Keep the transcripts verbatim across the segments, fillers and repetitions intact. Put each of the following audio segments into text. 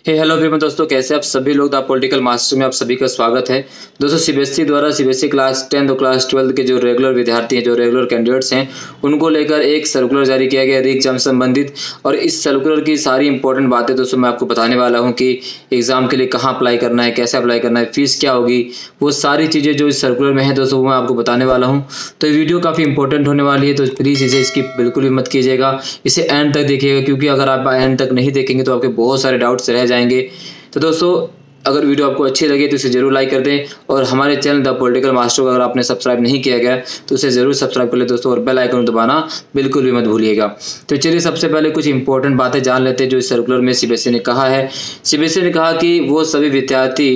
हे hello everyone दोस्तों, कैसे आप सभी लोग द पॉलिटिकल मास्टर में आप सभी का स्वागत है। दोस्तों सीबीएसई द्वारा सीबीएसई क्लास टेंथ और क्लास ट्वेल्थ के जो रेगुलर विद्यार्थी हैं, जो रेगुलर कैंडिडेट्स हैं, उनको लेकर एक सर्कुलर जारी किया गया री एग्जाम से संबंधित। और इस सर्कुलर की सारी इंपॉर्टेंट बातें दोस्तों मैं आपको बताने वाला हूँ कि एग्जाम के लिए कहाँ अप्लाई करना है, कैसे अप्लाई करना है, फीस क्या होगी, वो सारी चीज़ें जो इस सर्कुलर में है दोस्तों वो मैं आपको बताने वाला हूँ। तो ये वीडियो काफ़ी इंपॉर्टेंट होने वाली है, तो प्लीज़ इसे इसकी बिल्कुल भी मत कीजिएगा, इसे एंड तक देखिएगा, क्योंकि अगर आप एंड तक नहीं देखेंगे तो आपके बहुत सारे डाउट्स रह जाएंगे। तो दोस्तों अगर वीडियो आपको अच्छी लगे तो इसे जरूर लाइक कर दें, और हमारे चैनल द पॉलिटिकल मास्टर को अगर आपने सब्सक्राइब नहीं किया गया तो उसे जरूर सब्सक्राइब कर ले दोस्तों, और बेल आइकन दबाना बिल्कुल भी मत भूलिएगा। तो चलिए सबसे पहले कुछ इंपॉर्टेंट बातें जान लेते हैं जो इस सर्कुलर में सीबीएसई ने कहा है। सीबीएसई ने कहा कि वो सभी विद्यार्थी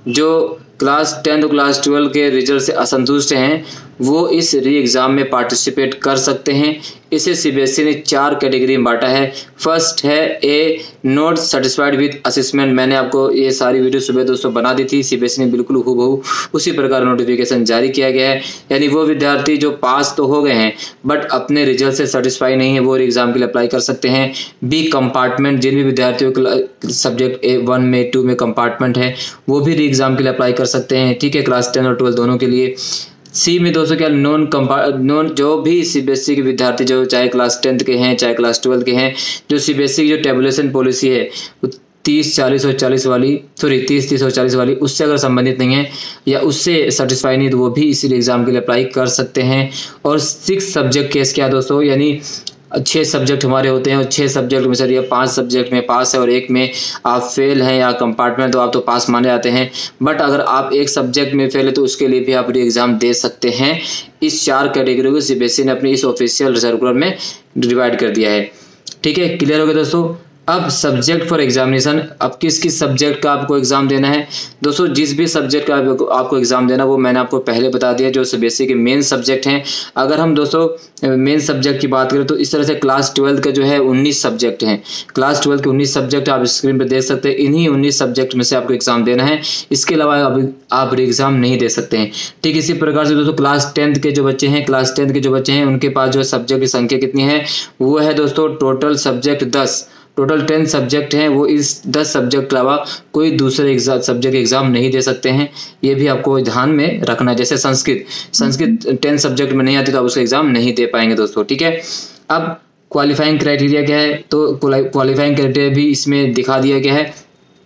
जो क्लास टेंथ और क्लास ट्वेल्व के रिजल्ट से असंतुष्ट हैं वो इस री एग्ज़ाम में पार्टिसिपेट कर सकते हैं। इसे सीबीएसई ने चार कैटेगरी में बांटा है। फर्स्ट है a not satisfied with assessment. मैंने आपको ये सारी वीडियो सुबह दोस्तों बना दी थी, सीबीएसई ने बिल्कुल हूबहू उसी प्रकार नोटिफिकेशन जारी किया गया है। यानी वो विद्यार्थी जो पास तो हो गए हैं बट अपने रिजल्ट से सेटिस्फाई नहीं है वो री एग्ज़ाम के लिए अप्लाई कर सकते हैं। बी कंपार्टमेंट, जिन भी विद्यार्थियों के सब्जेक्ट ए वन में टू में कंपार्टमेंट है वो भी री एग्ज़ाम के लिए अप्लाई कर सकते हैं, ठीक है, क्लास टेन और ट्वेल्व दोनों के लिए। सी में दोस्तों क्या नॉन कंपा नॉन जो भी सीबीएसई के विद्यार्थी जो चाहे क्लास टेंथ के हैं चाहे क्लास ट्वेल्थ के हैं, जो सीबीएसई की जो टेबुलेशन पॉलिसी है तीस चालीस और चालीस वाली सॉरी तीस तीस और चालीस वाली उससे अगर संबंधित नहीं है या उससे सेटिस्फाई नहीं तो वो भी इसी एग्जाम के लिए अप्लाई कर सकते हैं। और सिक्स सब्जेक्ट केस क्या दोस्तों, यानी छः सब्जेक्ट हमारे होते हैं और छः सब्जेक्ट में सर ये पांच सब्जेक्ट में पास है और एक में आप फेल हैं या कंपार्टमेंट तो आप तो पास माने जाते हैं, बट अगर आप एक सब्जेक्ट में फेल है तो उसके लिए भी आप री एग्ज़ाम दे सकते हैं। इस चार कैटेगरी को सीबीएसई ने अपनी इस ऑफिशियल सर्कुलर में डिवाइड कर दिया है, ठीक है, क्लियर हो गया दोस्तों। अब सब्जेक्ट फॉर एग्जामिनेशन, अब किस किस सब्जेक्ट का आपको एग्जाम देना है दोस्तों। जिस भी सब्जेक्ट का आपको एग्जाम देना वो मैंने आपको पहले बता दिया, जो सीबीएसई के मेन सब्जेक्ट हैं। अगर हम दोस्तों मेन सब्जेक्ट की बात करें तो इस तरह से क्लास ट्वेल्थ का जो है उन्नीस सब्जेक्ट हैं। क्लास ट्वेल्थ के उन्नीस सब्जेक्ट आप स्क्रीन पर देख सकते हैं। इन्हीं उन्नीस सब्जेक्ट में से आपको एग्जाम देना है, इसके अलावा आप री एग्जाम नहीं दे सकते हैं, ठीक। इसी प्रकार से दोस्तों क्लास टेंथ के जो बच्चे हैं क्लास टेंथ के जो बच्चे हैं उनके पास जो सब्जेक्ट की संख्या कितनी है वो है दोस्तों टोटल सब्जेक्ट दस। टोटल टेन सब्जेक्ट हैं, वो इस दस सब्जेक्ट के अलावा कोई दूसरे एग्जाम सब्जेक्ट एग्जाम नहीं दे सकते हैं। ये भी आपको ध्यान में रखना है। जैसे संस्कृत संस्कृत टेन सब्जेक्ट में नहीं आती तो आप उसका एग्जाम नहीं दे पाएंगे दोस्तों, ठीक है। अब क्वालिफाइंग क्राइटेरिया क्या है, तो क्वालिफाइंग क्राइटेरिया भी इसमें दिखा दिया गया है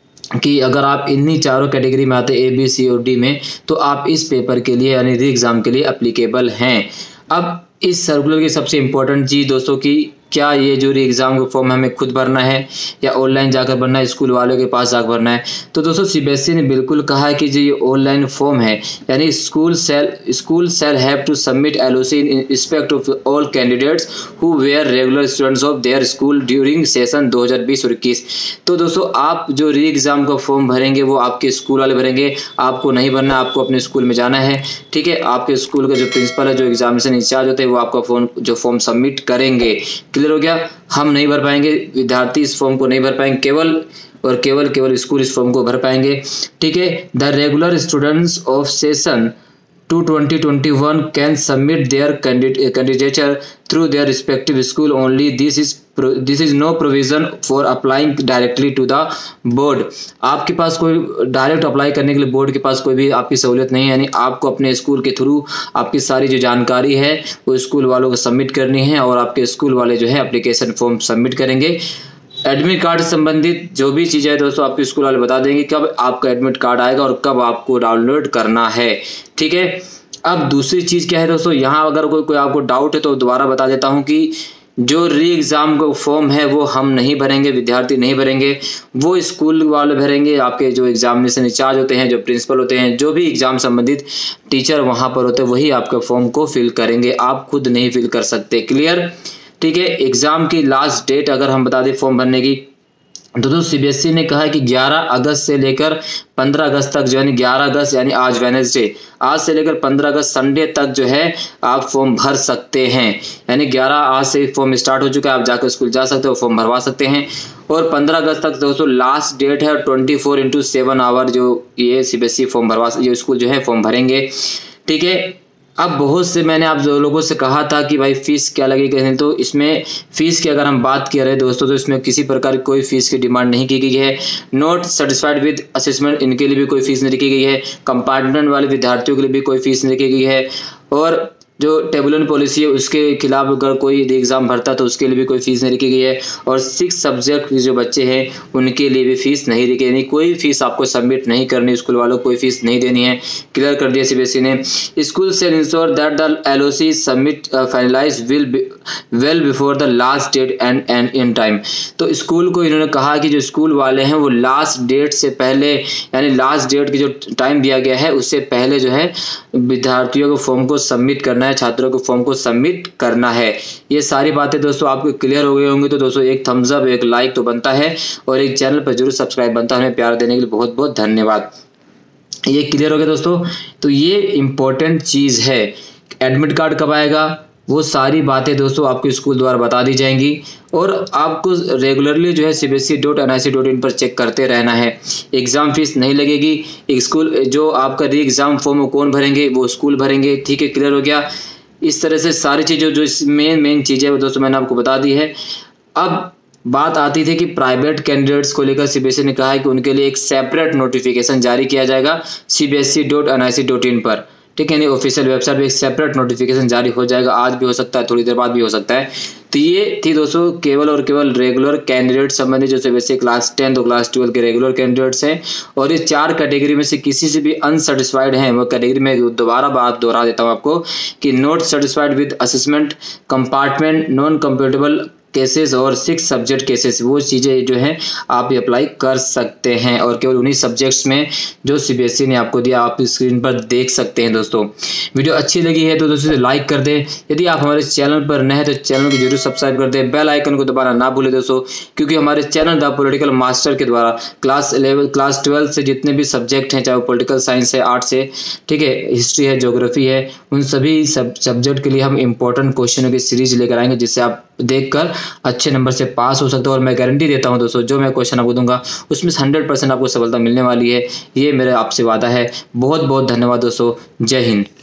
कि अगर आप इन्हीं चारों कैटेगरी में आते ए बी सी और डी में तो आप इस पेपर के लिए यानी री एग्जाम के लिए अप्लीकेबल हैं। अब इस सर्कुलर की सबसे इम्पोर्टेंट चीज़ दोस्तों की क्या ये जो री एग्ज़ाम का फॉर्म हमें खुद भरना है या ऑनलाइन जाकर भरना है, स्कूल वालों के पास जाकर भरना है। तो दोस्तों सीबीएसई ने बिल्कुल कहा है कि जो ये ऑनलाइन फॉर्म है यानी school cell school cell have to submit LOC in respect of all candidates who were regular students of their school during session दो हज़ार बीस और इक्कीस। तो दोस्तों आप जो री एग्ज़ाम का फॉर्म भरेंगे वो आपके स्कूल वाले भरेंगे, आपको नहीं भरना, आपको अपने स्कूल में जाना है, ठीक है। आपके स्कूल का जो प्रिंसिपल है, जो एग्जामिनेशन इंचार्ज होते हैं वो आपका फॉर्म जो फॉर्म सबमिट करेंगे। क्लियर हो गया। हम नहीं भर पाएंगे, विद्यार्थी इस फॉर्म को नहीं भर पाएंगे, केवल और केवल केवल स्कूल इस फॉर्म को भर पाएंगे, ठीक है। The regular students of session two twenty twenty one can submit their candidature through their respective school only. This is this is no provision for applying directly to the board. आपके पास कोई direct apply करने के लिए board के पास कोई भी आपकी सहूलियत नहीं है, यानी आपको अपने स्कूल के थ्रू आपकी सारी जो जानकारी है वो स्कूल वालों को सबमिट करनी है और आपके स्कूल वाले जो है एप्लीकेशन फॉर्म सबमिट करेंगे। एडमिट कार्ड संबंधित जो भी चीज़ है दोस्तों आपके स्कूल वाले बता देंगे कब आपका एडमिट कार्ड आएगा और कब आपको डाउनलोड करना है, ठीक है। अब दूसरी चीज़ क्या है दोस्तों, यहाँ अगर कोई कोई आपको डाउट है तो दोबारा बता देता हूँ कि जो री एग्ज़ाम का फॉर्म है वो हम नहीं भरेंगे, विद्यार्थी नहीं भरेंगे, वो स्कूल वाले भरेंगे। आपके जो एग्जामिनेशन इंचार्ज होते हैं, जो प्रिंसिपल होते हैं, जो भी एग्जाम संबंधित टीचर वहाँ पर होते हैं वही आपके फॉर्म को फिल करेंगे, आप खुद नहीं फिल कर सकते, क्लियर, ठीक है। एग्जाम की लास्ट डेट अगर हम बता दें फॉर्म भरने की तो दोस्तों सीबीएसई ने कहा है कि ग्यारह अगस्त से लेकर पंद्रह अगस्त तक जो है ग्यारह अगस्त यानी आज वेडनेसडे, आज से लेकर पंद्रह अगस्त संडे तक जो है आप फॉर्म भर सकते हैं। यानी ग्यारह आज से फॉर्म स्टार्ट हो चुका है, आप जाकर स्कूल जा सकते हो, फॉर्म भरवा सकते हैं। और पंद्रह अगस्त तक दोस्तों लास्ट डेट है, twenty four into seven hour जो ये सीबीएसई फॉर्म भरवा ये स्कूल जो है फॉर्म भरेंगे, ठीक है। अब बहुत से मैंने आप जो लोगों से कहा था कि भाई फीस क्या लगेगी, तो इसमें फीस की अगर हम बात कर रहे हैं दोस्तों, तो इसमें किसी प्रकार की कोई फीस की डिमांड नहीं की गई है। नॉट सेटिस्फाइड विद असेसमेंट, इनके लिए भी कोई फीस नहीं रखी गई है। कंपार्टमेंट वाले विद्यार्थियों के लिए भी कोई फीस नहीं रखी गई है। और जो टेबुलन पॉलिसी है उसके खिलाफ अगर कोई एग्जाम भरता तो उसके लिए भी कोई फीस नहीं रखी गई है। और सिक्स सब्जेक्ट के जो बच्चे हैं उनके लिए भी फीस नहीं रखी, यानी कोई फीस आपको सबमिट नहीं करनी, स्कूल वालों को कोई फीस नहीं देनी है। क्लियर कर दिया सीबीएसई ने। स्कूल से ensure that the LOC submit finalize will well before the last date end and in time. तो स्कूल को इन्होंने कहा कि जो स्कूल वाले हैं वो लास्ट डेट से पहले, यानी लास्ट डेट की जो टाइम दिया गया है उससे पहले जो है विद्यार्थियों को फॉर्म को सबमिट करना है, छात्रों को फॉर्म को सबमिट करना है। ये सारी बातें दोस्तों आपको क्लियर हो गई होंगी। तो दोस्तों एक थम्स अप, एक लाइक तो बनता है और एक चैनल पर जरूर सब्सक्राइब बनता है। हमें प्यार देने के लिए बहुत बहुत धन्यवाद। ये क्लियर हो गया दोस्तों। तो ये इंपॉर्टेंट चीज है, एडमिट कार्ड कब आएगा वो सारी बातें दोस्तों आपके स्कूल द्वारा बता दी जाएंगी। और आपको रेगुलरली जो है C B S E dot N I C dot in पर चेक करते रहना है। एग्जाम फीस नहीं लगेगी। एक स्कूल जो आपका री एग्जाम फॉर्म कौन भरेंगे, वो स्कूल भरेंगे। ठीक है, क्लियर हो गया। इस तरह से सारी चीज़ें जो मेन मेन चीज़ें वो दोस्तों मैंने आपको बता दी है। अब बात आती थी कि प्राइवेट कैंडिडेट्स को लेकर सीबीएसई ने कहा है कि उनके लिए एक सेपरेट नोटिफिकेशन जारी किया जाएगा C B S E dot N I C dot in पर। ठीक है, ऑफिशियल वेबसाइट पे एक सेपरेट नोटिफिकेशन जारी हो जाएगा। आज भी हो सकता है, थोड़ी देर बाद भी हो सकता है। तो ये थी दोस्तों केवल और केवल रेगुलर कैंडिडेट संबंधी, जो वैसे क्लास टेंथ और क्लास ट्वेल्थ के रेगुलर कैंडिडेट्स हैं। और इस चार कैटेगरी में से किसी से भी अनसेटिस्फाइड हैं वो कैटेगरी में दोबारा बात दोहरा देता हूँ आपको कि not satisfied with assessment, compartment, non compatible cases और सिक्स सब्जेक्ट केसेस, वो चीज़ें जो हैं आप अप्लाई कर सकते हैं। और केवल उन्हीं सब्जेक्ट्स में जो सीबीएसई ने आपको दिया आप स्क्रीन पर देख सकते हैं। दोस्तों वीडियो अच्छी लगी है तो दोस्तों लाइक कर दें। यदि आप हमारे चैनल पर नए हैं तो चैनल को जरूर सब्सक्राइब कर दें, बेल आइकन को दबाना ना भूलें दोस्तों, क्योंकि हमारे चैनल द पॉलिटिकल मास्टर के द्वारा क्लास इलेवन क्लास ट्वेल्थ से जितने भी सब्जेक्ट हैं, चाहे वो पॉलिटिकल साइंस है, आर्ट्स है, ठीक है, हिस्ट्री है, ज्योग्राफी है, उन सभी सब सब्जेक्ट के लिए हम इंपॉर्टेंट क्वेश्चनों की सीरीज लेकर आएंगे जिससे आप देखकर अच्छे नंबर से पास हो सकते हो। और मैं गारंटी देता हूं दोस्तों जो मैं क्वेश्चन आपको दूंगा उसमें हंड्रेड परसेंट आपको सफलता मिलने वाली है। ये मेरा आपसे वादा है। बहुत बहुत धन्यवाद दोस्तों। जय हिंद।